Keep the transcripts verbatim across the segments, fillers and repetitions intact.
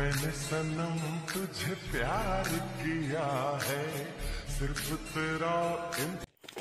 मैंने सनम तुझे प्यार किया है, सिर्फ तेरा इन...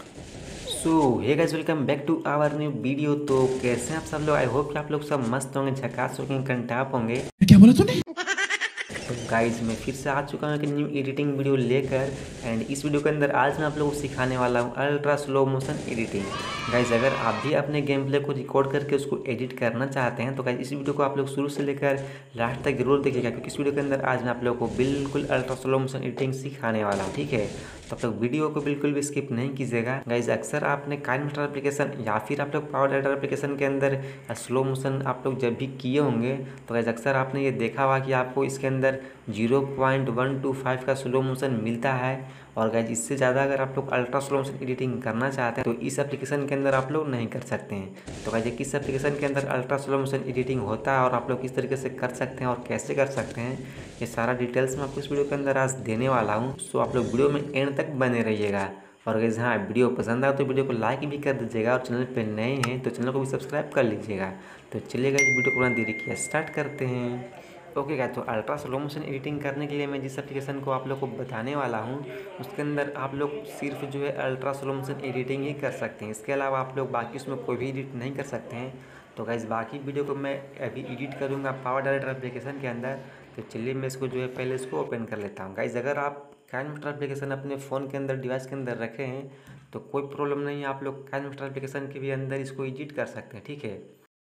so hey guys, welcome back to our new video. तो कैसे हैं आप सब लोग? आई होप कि आप लोग सब मस्त होंगे, झकास होंगे, कंटाप होंगे। क्या बोला तूने? तो गाइस मैं फिर से आ चुका हूँ एक न्यू एडिटिंग वीडियो लेकर। एंड इस वीडियो के अंदर आज मैं आप लोगों को सिखाने वाला हूँ ultra slow motion editing. Guys अगर आप भी अपने गेम प्ले को रिकॉर्ड करके उसको एडिट करना चाहते हैं तो गाइस इस वीडियो को आप लोग शुरू से लेकर लास्ट तक जरूर देखिएगा, क्योंकि इस वीडियो के अंदर आज मैं आप लोगों को बिल्कुल अल्ट्रा स्लो मोशन एडिटिंग सिखाने वाला हूँ। ठीक है, तो आप लोग वीडियो को बिल्कुल भी स्किप नहीं कीजिएगा। गाइस अक्सर आपने काइनमास्टर एप्लीकेशन या फिर आप लोग पावर एडिटर एप्लीकेशन के अंदर स्लो मोशन आप लोग जब भी किए होंगे तो गाइस अक्सर आपने ये देखा हुआ कि आपको इसके अंदर zero point one two five का स्लो मोशन मिलता है। और गाइस इससे ज़्यादा अगर आप लोग अल्ट्रा स्लो मोशन एडिटिंग करना चाहते हैं तो इस एप्लीकेशन के अंदर आप लोग नहीं कर सकते हैं। तो गाइस किस एप्लीकेशन के अंदर अल्ट्रा स्लो मोशन एडिटिंग होता है और आप लोग किस तरीके से कर सकते हैं और कैसे कर सकते हैं, ये सारा डिटेल्स मैं आपको इस वीडियो के अंदर आज देने वाला हूँ। सो आप लोग वीडियो में एंड तक बने रहिएगा। और गाइस हाँ, वीडियो पसंद आए तो वीडियो को लाइक भी कर दीजिएगा और चैनल पे नए हैं तो चैनल को भी सब्सक्राइब कर लीजिएगा। तो चलिए गाइस वीडियो को बिना देरी किए स्टार्ट करते हैं। ओके गाइस, तो अल्ट्रा स्लो मोशन एडिटिंग करने के लिए मैं जिस एप्लीकेशन को आप लोग को बताने वाला हूँ उसके अंदर आप लोग सिर्फ जो है अल्ट्रा स्लो मोशन एडिटिंग ही कर सकते हैं। इसके अलावा आप लोग बाकी उसमें कोई भी एडिट नहीं कर सकते हैं। तो गाइस बाकी वीडियो को मैं अभी एडिट करूँगा पावर एडिटर एप्लीकेशन के अंदर। तो चलिए मैं इसको जो है पहले इसको ओपन कर लेता हूँ। गाइस अगर आप काइनमास्टर एप्लीकेशन अपने फ़ोन के अंदर डिवाइस के अंदर रखे हैं तो कोई प्रॉब्लम नहीं है, आप लोग काइनमास्टर एप्लीकेशन के भी अंदर इसको एडिट कर सकते हैं। ठीक है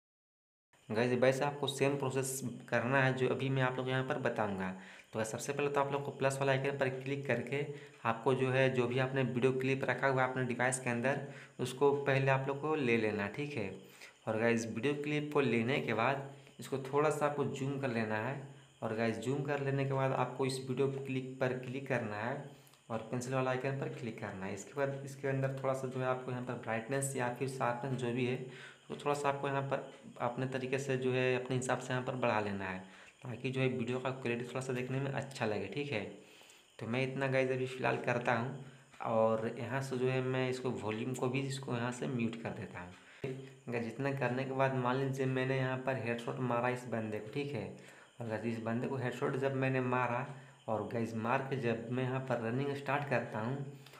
गाइस, वैसे आपको सेम प्रोसेस करना है जो अभी मैं आप लोग यहाँ पर बताऊंगा। तो सबसे पहले तो आप लोग को प्लस वाला आइकन पर क्लिक करके आपको जो है जो भी आपने वीडियो क्लिप रखा हुआ है अपने डिवाइस के अंदर उसको पहले आप लोग को ले लेना। ठीक है, और गाइस वीडियो क्लिप को लेने के बाद इसको थोड़ा सा आपको जूम कर लेना है। और गाइस जूम कर लेने के बाद आपको इस वीडियो क्लिक पर क्लिक करना है और पेंसिल वाला आइकन पर क्लिक करना है। इसके बाद इसके अंदर थोड़ा सा जो है आपको यहाँ पर ब्राइटनेस या फिर शार्पनेस जो भी है तो थोड़ा सा आपको यहाँ पर अपने तरीके से जो है अपने हिसाब से यहाँ पर बढ़ा लेना है ताकि जो है वीडियो का क्वालिटी थोड़ा सा देखने में अच्छा लगे। ठीक है, तो मैं इतना गाइस अभी फ़िलहाल करता हूँ और यहाँ से जो है मैं इसको वॉल्यूम को भी इसको यहाँ से म्यूट कर देता हूँ। गाइस जितना करने के बाद मान लीजिए मैंने यहाँ पर हेडशॉट मारा इस बंदे को। ठीक है, और गाइस इस बंदे को हेडशॉट जब मैंने मारा और गाइस मार के जब मैं यहाँ पर रनिंग स्टार्ट करता हूँ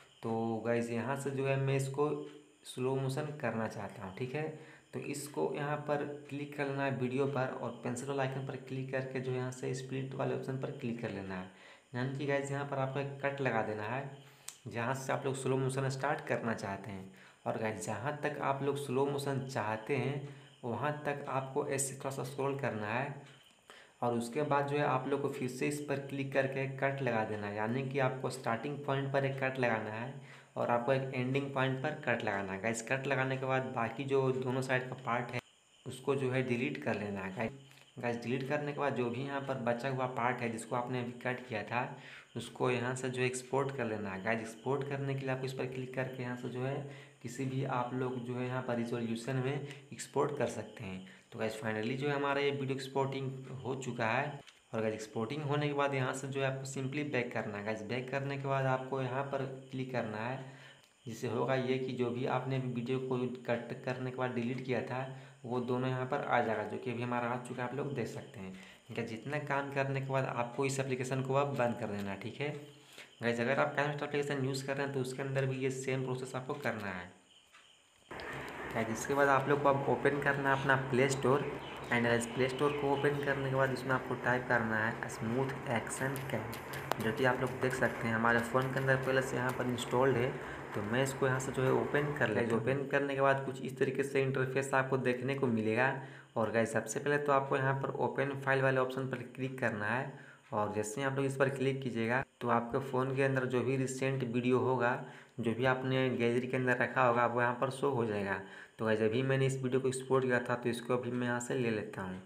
तो गाइस यहाँ से जो है मैं इसको स्लो मोशन करना चाहता हूँ। ठीक है, तो इसको यहाँ पर क्लिक कर लेना है वीडियो पर और पेंसिल वाला आइकन पर क्लिक करके जो यहाँ से स्प्लिट वाले ऑप्शन पर क्लिक कर लेना है। यानी कि गाइस यहाँ पर आपको एक कट लगा देना है जहाँ से आप लोग स्लो मोशन स्टार्ट करना चाहते हैं। और गाइस जहाँ तक आप लोग स्लो मोशन चाहते हैं वहाँ तक आपको ऐसे थोड़ा सा स्क्रॉल करना है और उसके बाद जो है आप लोग को फिर से इस पर क्लिक करके कट लगा देना है। यानी कि आपको स्टार्टिंग पॉइंट पर एक कट लगाना है और आपको एक एंडिंग पॉइंट पर कट लगाना है। गाइस कट लगाने के बाद बाकी जो दोनों साइड का पार्ट है उसको जो है डिलीट कर लेना है। गाइस गाइस डिलीट करने के बाद जो भी यहाँ पर बचा हुआ पार्ट है जिसको आपने अभी कट किया था उसको यहाँ से जो एक्सपोर्ट कर लेना है। गाइस एक्सपोर्ट करने के लिए आपको इस पर क्लिक करके यहाँ से जो है किसी भी आप लोग जो है यहाँ पर रिजोल्यूशन में एक्सपोर्ट कर सकते हैं। तो गाइस फाइनली जो है हमारा ये वीडियो एक्सपोर्टिंग हो चुका है। और गाइस एक्सपोर्टिंग होने के बाद यहाँ से जो है आपको सिंपली बैक करना है। गाइस बैक करने के बाद आपको यहाँ पर क्लिक करना है, जिससे होगा ये कि जो भी आपने वीडियो को कट करने के बाद डिलीट किया था वो दोनों यहाँ पर आ जाएगा, जो कि अभी हमारा आ चुका है, आप लोग देख सकते हैं। ठीक है, जितना काम करने के बाद आपको इस एप्लीकेशन को अब बंद कर देना है। ठीक है गाइस, अगर आप काइनमास्टर एप्लीकेशन यूज़ कर रहे हैं तो उसके अंदर भी ये सेम प्रोसेस आपको करना है। गाइस इसके बाद आप लोग को अब ओपन करना है अपना प्ले स्टोर। एंड इस प्ले स्टोर को ओपन करने के बाद इसमें आपको टाइप करना है स्मूथ एक्शन कैम, जो कि आप लोग देख सकते हैं हमारे फ़ोन के अंदर पहले से यहाँ पर इंस्टॉल्ड है। तो मैं इसको यहाँ से जो है ओपन कर लेता हूँ। ओपन करने के बाद कुछ इस तरीके से इंटरफेस आपको देखने को मिलेगा। और गाइस सबसे पहले तो आपको यहाँ पर ओपन फाइल वाले ऑप्शन पर क्लिक करना है और जैसे ही आप लोग इस पर क्लिक कीजिएगा तो आपके फ़ोन के अंदर जो भी रिसेंट वीडियो होगा, जो भी आपने गैलरी के अंदर रखा होगा वो यहाँ पर शो हो जाएगा। तो गाइस अभी मैंने इस वीडियो को एक्सपोर्ट किया था तो इसको अभी मैं यहाँ से ले लेता हूँ।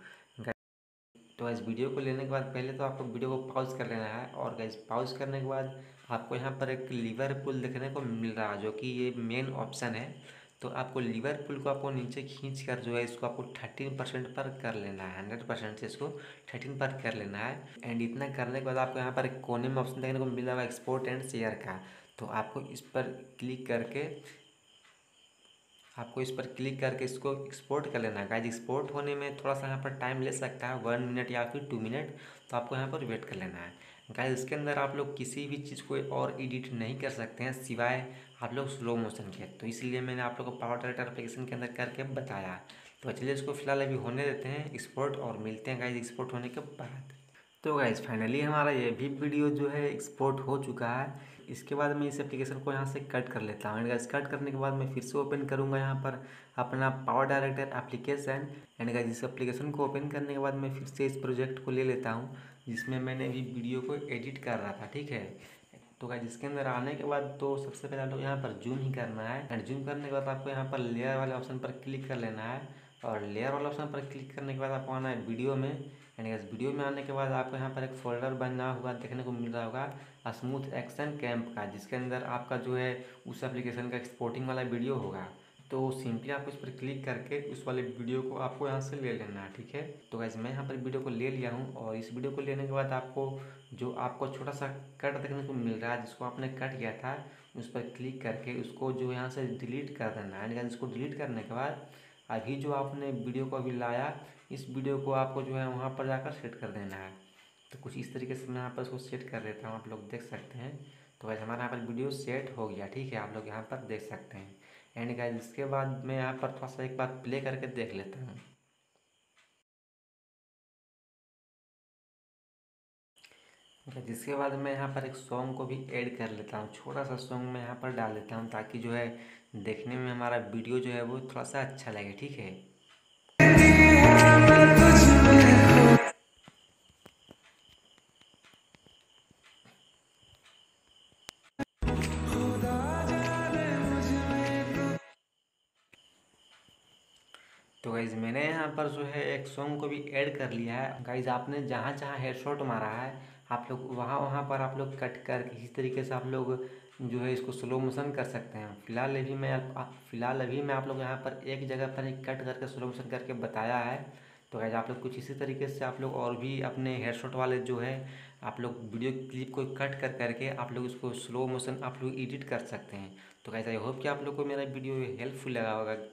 तो इस वीडियो को लेने के बाद पहले तो आपको वीडियो को पॉज कर लेना है और गाइस पॉज करने के बाद आपको यहाँ पर एक लीवर पुल देखने को मिल रहा है जो कि ये मेन ऑप्शन है। तो आपको लीवर पुल को आपको नीचे खींच कर जो है इसको आपको थर्टीन परसेंट पर कर लेना है। हंड्रेड परसेंट से इसको थर्टीन पर कर लेना है। एंड इतना करने के बाद आपको यहाँ पर एक कोने में ऑप्शन देखने को मिल रहा है एक्सपोर्ट एंड शेयर का। तो आपको इस पर क्लिक करके आपको इस पर क्लिक करके इसको एक्सपोर्ट कर लेना है। गाइज एक्सपोर्ट होने में थोड़ा सा यहाँ पर टाइम ले सकता है, वन मिनट या फिर टू मिनट, तो आपको यहाँ पर वेट कर लेना है। गाइज इसके अंदर आप लोग किसी भी चीज़ को और एडिट नहीं कर सकते हैं सिवाय आप लोग स्लो मोशन के, तो इसलिए मैंने आप लोग को पावर डायरेक्टर एप्लीकेशन के अंदर करके बताया। तो चलिए इसको फिलहाल अभी होने देते हैं एक्सपोर्ट, और मिलते हैं गाइज एक्सपोर्ट होने के बाद। तो गाइज फाइनली हमारा ये भी वीडियो जो है एक्सपोर्ट हो चुका है। इसके बाद मैं इस एप्लीकेशन को यहाँ से कट कर लेता हूँ। एंड गाइज कट करने के बाद मैं फिर से ओपन करूँगा यहाँ पर अपना Power Director application. And guys इस एप्लीकेशन को ओपन करने के बाद मैं फिर से इस प्रोजेक्ट को ले लेता हूँ जिसमें मैंने अभी वीडियो को एडिट कर रहा था, ठीक है। तो गाइज इसके अंदर आने के बाद तो सबसे पहले आप लोग यहाँ पर जूम ही करना है। एंड जूम करने के बाद आपको यहाँ पर लेयर वाले ऑप्शन पर क्लिक कर लेना है, और लेयर वाले ऑप्शन पर क्लिक करने के बाद आपको आना है वीडियो में। एंड गाइस वीडियो में आने के बाद आपको यहाँ पर एक फोल्डर बना हुआ देखने को मिल रहा होगा स्मूथ एक्शन कैंप का, जिसके अंदर आपका जो है उस एप्लीकेशन का एक्सपोर्टिंग वाला वीडियो होगा। तो सिंपली आपको इस पर क्लिक करके उस वाले वीडियो को आपको यहाँ से ले लेना है, ठीक है। तो गाइस मैं यहाँ पर वीडियो को ले लिया हूँ, और इस वीडियो को लेने के बाद आपको जो आपको छोटा सा कट देखने को मिल रहा है जिसको आपने कट किया था, उस पर क्लिक करके उसको जो यहाँ से डिलीट कर देना है। एंड इसको डिलीट करने के बाद अभी जो आपने वीडियो को अभी लाया, इस वीडियो को आपको जो है वहाँ पर जाकर सेट कर देना है। तो कुछ इस तरीके से मैं यहाँ पर इसको सेट कर देता हूँ, आप लोग देख सकते हैं। तो गाइस हमारा यहाँ पर वीडियो सेट हो गया, ठीक है, आप लोग यहाँ पर देख सकते हैं। एंड गाइस इसके बाद मैं यहाँ पर थोड़ा सा एक बार प्ले करके देख लेता हूँ। जिसके बाद मैं यहाँ पर एक सॉन्ग को भी ऐड कर लेता हूँ, छोटा सा सॉन्ग मैं यहाँ पर डाल देता हूँ ताकि जो है देखने में हमारा वीडियो जो है वो थोड़ा सा अच्छा लगे, ठीक है। तो गाइज़ मैंने यहाँ पर जो है एक सॉन्ग को भी ऐड कर लिया है। गाइज़ आपने जहाँ जहाँ हेडशॉट मारा है आप लोग वहाँ वहाँ पर आप लोग कट कर इस तरीके से आप लोग जो है इसको स्लो मोशन कर सकते हैं। फिलहाल अभी मैं फिलहाल अभी मैं आप लोग यहाँ पर एक जगह पर ही कट करके स्लो मोशन करके बताया है। तो गाइज़ आप लोग कुछ इसी तरीके से आप लोग और भी अपने हेडशॉट वाले जो है आप लोग वीडियो क्लिप को कट कर करके आप लोग इसको स्लो मोशन आप लोग एडिट कर सकते हैं। तो गाइज़ आई होप कि आप लोग को मेरा वीडियो हेल्पफुल लगा होगा।